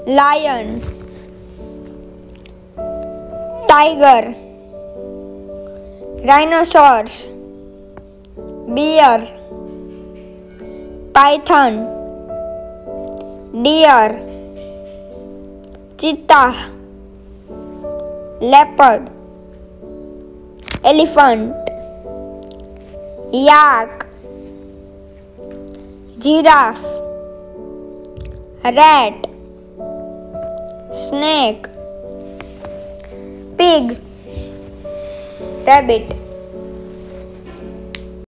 lion, tiger, rhinoceros, bear, python, deer, cheetah, leopard, elephant, yak, giraffe, rat, snake, pig, rabbit.